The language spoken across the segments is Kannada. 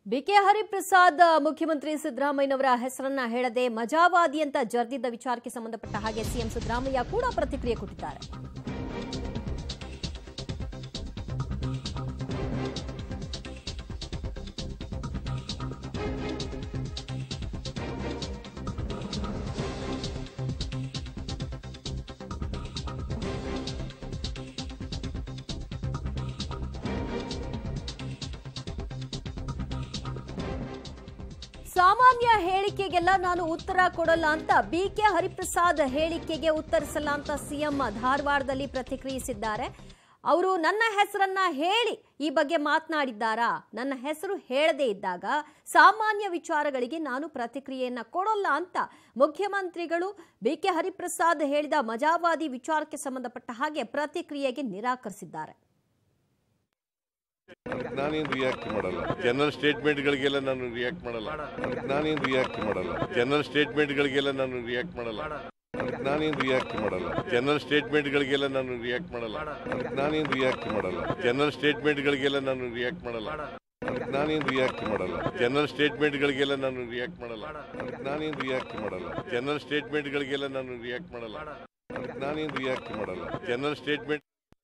ಬಿಕೆ ಹರಿಪ್ರಸಾದ್ ಮುಖ್ಯಮಂತ್ರಿ ಸಿದ್ದರಾಮಯ್ಯನವರ ಹೆಸರನ್ನ ಹೇಳದೆ ಮಜಾವಾದಿ ಅಂತ ಜರ್ದಿದ್ದ ವಿಚಾರಕ್ಕೆ ಸಂಬಂಧಪಟ್ಟ ಹಾಗೆ ಸಿಎಂ ಸಿದ್ದರಾಮಯ್ಯ ಕೂಡ ಪ್ರತಿಕ್ರಿಯೆ ಕೊಟ್ಟಿದ್ದಾರೆ. ಸಾಮಾನ್ಯ ಹೇಳಿಕೆಗೆಲ್ಲ ನಾನು ಉತ್ತರ ಕೊಡಲ್ಲ ಅಂತ ಬಿಕೆ ಹರಿಪ್ರಸಾದ್ ಹೇಳಿಕೆಗೆ ಉತ್ತರಿಸಲ್ಲ ಅಂತ ಸಿಎಂ ಧಾರವಾಡದಲ್ಲಿ ಪ್ರತಿಕ್ರಿಯಿಸಿದ್ದಾರೆ. ಅವರು ನನ್ನ ಹೆಸರನ್ನ ಹೇಳಿ ಈ ಬಗ್ಗೆ ಮಾತನಾಡಿದ್ದಾರಾ? ನನ್ನ ಹೆಸರು ಹೇಳದೇ ಇದ್ದಾಗ ಸಾಮಾನ್ಯ ವಿಚಾರಗಳಿಗೆ ನಾನು ಪ್ರತಿಕ್ರಿಯೆಯನ್ನ ಕೊಡಲ್ಲ ಅಂತ ಮುಖ್ಯಮಂತ್ರಿಗಳು ಬಿಕೆ ಹರಿಪ್ರಸಾದ್ ಹೇಳಿದ ಮಜಾವಾದಿ ವಿಚಾರಕ್ಕೆ ಸಂಬಂಧಪಟ್ಟ ಹಾಗೆ ಪ್ರತಿಕ್ರಿಯೆಗೆ ನಿರಾಕರಿಸಿದ್ದಾರೆ. ನಾನೇನು ರಿಯಾಕ್ಟ್ ಮಾಡಲ್ಲ. ಜನರಲ್ ಸ್ಟೇಟ್ಮೆಂಟ್ಗಳಿಗೆಲ್ಲ ನಾನು ರಿಯಾಕ್ಟ್ ಮಾಡಲ್ಲ. ನಾನೇನು ರಿಯಾಕ್ಟ್ ಮಾಡಲ್ಲ. ಜನರಲ್ ಸ್ಟೇಟ್ಮೆಂಟ್ಗಳಿಗೆಲ್ಲ ನಾನು ರಿಯಾಕ್ಟ್ ಮಾಡಲ್ಲ. ನಾನೇನು ರಿಯಾಕ್ಟ್ ಮಾಡಲ್ಲ. ಜನರಲ್ ಸ್ಟೇಟ್ಮೆಂಟ್ಗಳಿಗೆಲ್ಲ ನಾನು ರಿಯಾಕ್ಟ್ ಮಾಡಲ್ಲ. ನಾನೇನು ರಿಯಾಕ್ಟ್ ಮಾಡಲ್ಲ. ಜನರಲ್ ಸ್ಟೇಟ್ಮೆಂಟ್ಗಳಿಗೆಲ್ಲ ನಾನು ರಿಯಾಕ್ಟ್ ಮಾಡಲ್ಲ. ನಾನೇನು ರಿಯಾಕ್ಟ್ ಮಾಡಲ್ಲ. ಜನರಲ್ ಸ್ಟೇಟ್ಮೆಂಟ್ಗಳಿಗೆಲ್ಲ ನಾನು ರಿಯಾಕ್ಟ್ ಮಾಡಲ್ಲ. ನಾನೇನು ರಿಯಾಕ್ಟ್ ಮಾಡಲ್ಲ. ಜನರಲ್ ಸ್ಟೇಟ್ಮೆಂಟ್ಗಳಿಗೆಲ್ಲ ನಾನು ರಿಯಾಕ್ಟ್ ಮಾಡಲ್ಲ. ನಾನೇನು ರಿಯಾಕ್ಟ್ ಮಾಡಲ್ಲ. ಜನರಲ್ ಸ್ಟೇಟ್ಮೆಂಟ್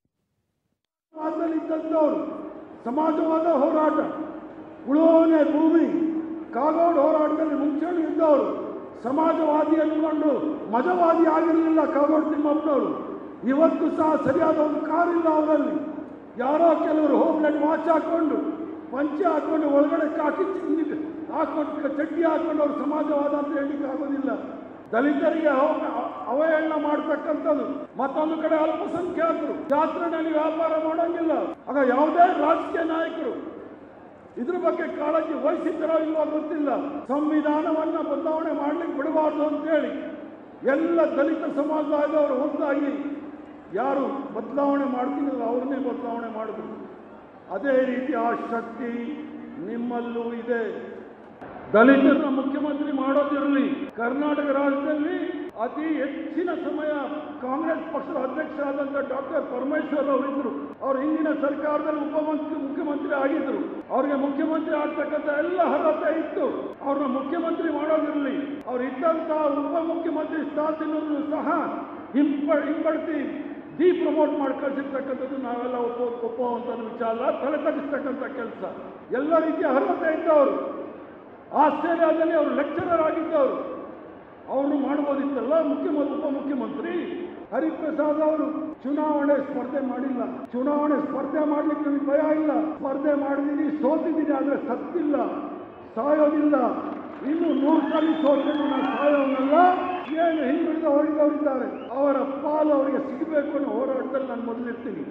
ಸಮಾಜವಾದ ಹೋರಾಟ, ಉಳುವವನೇ ಭೂಮಿ, ಕಾಗೋಡು ಹೋರಾಟದಲ್ಲಿ ಮುಂಚೂಣಿ ಇದ್ದವರು, ಸಮಾಜವಾದಿ ಅಂದುಕೊಂಡು ಮಜವಾದಿ ಆಗಿರಲಿಲ್ಲ ಕಾಗೋಡು ತಿಮ್ಮಪ್ಪನವರು. ಇವತ್ತು ಸಹ ಸರಿಯಾದ ಒಂದು ಕಾರಿಲ್ಲ ಅವರಲ್ಲಿ. ಯಾರೋ ಕೆಲವರು ಹೋಮ್ಲೆಟ್ ವಾಚ್ ಹಾಕೊಂಡು ಪಂಚೆ ಹಾಕೊಂಡು ಒಳಗಡೆ ಹಾಕೊಂಡು ಚಡ್ಡಿ ಹಾಕೊಂಡು ಅವರು ಸಮಾಜವಾದ ಅಂತ ಹೇಳಲಿಕ್ಕೆ ಆಗೋದಿಲ್ಲ. ದಲಿತರಿಗೆ ಅವಹೇಳನ ಮಾಡತಕ್ಕಂಥದ್ದು, ಮತ್ತೊಂದು ಕಡೆ ಅಲ್ಪಸಂಖ್ಯಾತರು ಜಾತ್ರೆನಲ್ಲಿ ವ್ಯಾಪಾರ ಮಾಡೋಂಗಿಲ್ಲ. ಆಗ ಯಾವುದೇ ರಾಜಕೀಯ ನಾಯಕರು ಇದ್ರ ಬಗ್ಗೆ ಕಾಳಜಿ ವಹಿಸಿದ್ದರೋ ಇಲ್ವೋ ಗೊತ್ತಿಲ್ಲ. ಸಂವಿಧಾನವನ್ನ ಬದಲಾವಣೆ ಮಾಡ್ಲಿಕ್ಕೆ ಬಿಡಬಾರ್ದು ಅಂತೇಳಿ ಎಲ್ಲ ದಲಿತ ಸಮಾಜದವರು ಒಂದಾಗಿ ಯಾರು ಬದಲಾವಣೆ ಮಾಡ್ತಿದ್ರು ಅವ್ರನ್ನೇ ಬದಲಾವಣೆ ಮಾಡಿದ್ರು. ಅದೇ ರೀತಿ ಆ ಶಕ್ತಿ ನಿಮ್ಮಲ್ಲೂ ಇದೆ. ದಲಿತರನ್ನ ಮುಖ್ಯಮಂತ್ರಿ ಮಾಡೋದಿರಲಿ. ಕರ್ನಾಟಕ ರಾಜ್ಯದಲ್ಲಿ ಅತಿ ಹೆಚ್ಚಿನ ಸಮಯ ಕಾಂಗ್ರೆಸ್ ಪಕ್ಷದ ಅಧ್ಯಕ್ಷರಾದಂಥ ಡಾಕ್ಟರ್ ಪರಮೇಶ್ವರ್ ಅವರಿದ್ದರು. ಅವರು ಹಿಂದಿನ ಸರ್ಕಾರದಲ್ಲಿ ಮುಖ್ಯಮಂತ್ರಿ ಆಗಿದ್ರು. ಅವ್ರಿಗೆ ಮುಖ್ಯಮಂತ್ರಿ ಆಗ್ತಕ್ಕಂಥ ಎಲ್ಲ ಅರ್ಹತೆ ಇತ್ತು. ಅವ್ರನ್ನ ಮುಖ್ಯಮಂತ್ರಿ ಮಾಡೋದಿರಲಿ. ಅವ್ರು ಇದ್ದಂತಹ ಉಪಮುಖ್ಯಮಂತ್ರಿ ಸ್ಥಾನವನ್ನು ಸಹ ಹಿಂಪಡ್ತಿ ಪ್ರಮೋಟ್ ಮಾಡಿ ಕಳಿಸಿರ್ತಕ್ಕಂಥದ್ದು ನಾವೆಲ್ಲ ಒಪ್ಪುವಂಥ ವಿಚಾರ ಅಲ್ಲ. ತಲೆ ತಗ್ಗಿಸ್ತಕ್ಕಂಥ ಕೆಲಸ. ಎಲ್ಲ ರೀತಿಯ ಅರ್ಹತೆ ಇದ್ದವರು. ಆಸ್ಟ್ರೇಲಿಯಾದಲ್ಲಿ ಅವರು ಲೆಕ್ಚರರ್ ಆಗಿದ್ದವರು. ಅವರು ಮಾಡಬಹುದಿತ್ತಲ್ಲ ಉಪಮುಖ್ಯಮಂತ್ರಿ. ಹರಿಪ್ರಸಾದ್ ಅವರು ಚುನಾವಣೆ ಸ್ಪರ್ಧೆ ಮಾಡಿಲ್ಲ. ಚುನಾವಣೆ ಸ್ಪರ್ಧೆ ಮಾಡ್ಲಿಕ್ಕೆ ನನಗೆ ಭಯ ಇಲ್ಲ. ಸ್ಪರ್ಧೆ ಮಾಡಿದೀನಿ, ಸೋತಿದ್ದೀನಿ, ಆದರೆ ಸತ್ತಿಲ್ಲ, ಸಾಯೋದಿಲ್ಲ. ಇನ್ನು 100 ಸಲ ಸೋತರು ನಾನು ಸಾಯೋನಲ್ಲ. ಏನು ಹಿಂದುಳಿದ ಹೊರಗಿದವರಿದ್ದಾರೆ ಅವರ ಪಾಲು ಅವರಿಗೆ ಸಿಗಬೇಕು ಅನ್ನೋ ಹೋರಾಟದಲ್ಲಿ ನಾನು ಮೊದಲಿರ್ತೀನಿ.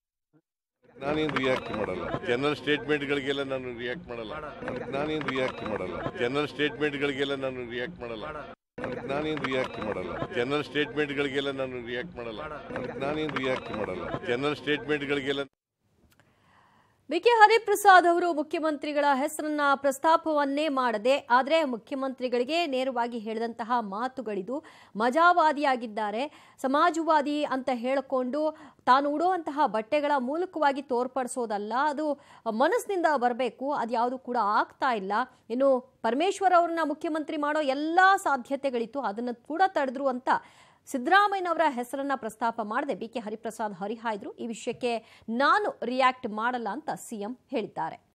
ನಾನೇನು ರಿಯಾಕ್ಟ್ ಮಾಡಲ್ಲ. ಜನರಲ್ ಸ್ಟೇಟ್ಮೆಂಟ್ಗಳಿಗೆಲ್ಲ ನಾನು ರಿಯಾಕ್ಟ್ ಮಾಡಲ್ಲ. ನಾನೇನು ರಿಯಾಕ್ಟ್ ಮಾಡಲ್ಲ. ಜನರಲ್ ಸ್ಟೇಟ್ಮೆಂಟ್ಗಳಿಗೆಲ್ಲ ನಾನು ರಿಯಾಕ್ಟ್ ಮಾಡಲ್ಲ. ನಾನೇನು ರಿಯಾಕ್ಟ್ ಮಾಡಲ್ಲ. ಜನರಲ್ ಸ್ಟೇಟ್ಮೆಂಟ್ಗಳಿಗೆಲ್ಲ ನಾನು ರಿಯಾಕ್ಟ್ ಮಾಡಲ್ಲ. ನಾನೇನು ರಿಯಾಕ್ಟ್ ಮಾಡಲ್ಲ. ಜನರಲ್ ಸ್ಟೇಟ್ಮೆಂಟ್ಗಳಿಗೆಲ್ಲ ಬಿಕೆ ಹರಿಪ್ರಸಾದ್ ಅವರು ಮುಖ್ಯಮಂತ್ರಿಗಳ ಹೆಸರನ್ನ ಪ್ರಸ್ತಾಪವನ್ನೇ ಮಾಡದೆ, ಆದರೆ ಮುಖ್ಯಮಂತ್ರಿಗಳಿಗೆ ನೇರವಾಗಿ ಹೇಳಿದಂತಹ ಮಾತುಗಳಿದು. ಮಜಾವಾದಿಯಾಗಿದ್ದಾರೆ, ಸಮಾಜವಾದಿ ಅಂತ ಹೇಳಿಕೊಂಡು ತಾನು ಉಡುವಂತಹ ಬಟ್ಟೆಗಳ ಮೂಲಕವಾಗಿ ತೋರ್ಪಡಿಸೋದಲ್ಲ, ಅದು ಮನಸ್ಸಿನಿಂದ ಬರಬೇಕು. ಅದು ಯಾವುದು ಕೂಡ ಆಗ್ತಾ ಇಲ್ಲ. ಇನ್ನು ಪರಮೇಶ್ವರ್ ಅವ್ರನ್ನ ಮುಖ್ಯಮಂತ್ರಿ ಮಾಡೋ ಎಲ್ಲ ಸಾಧ್ಯತೆಗಳಿತ್ತು, ಅದನ್ನು ಕೂಡ ತಡೆದ್ರು ಅಂತ ಸಿದ್ದರಾಮಯ್ಯನವರ ಹೆಸರನ್ನ ಪ್ರಸ್ತಾಪ ಮಾಡದೆ ಬಿಕೆ ಹರಿಪ್ರಸಾದ್ ಹರಿಹಾಯ್ದ್ರು. ಈ ವಿಷಯಕ್ಕೆ ನಾನು ರಿಯಾಕ್ಟ್ ಮಾಡಲ್ಲ ಅಂತ ಸಿಎಂ ಹೇಳಿದ್ದಾರೆ.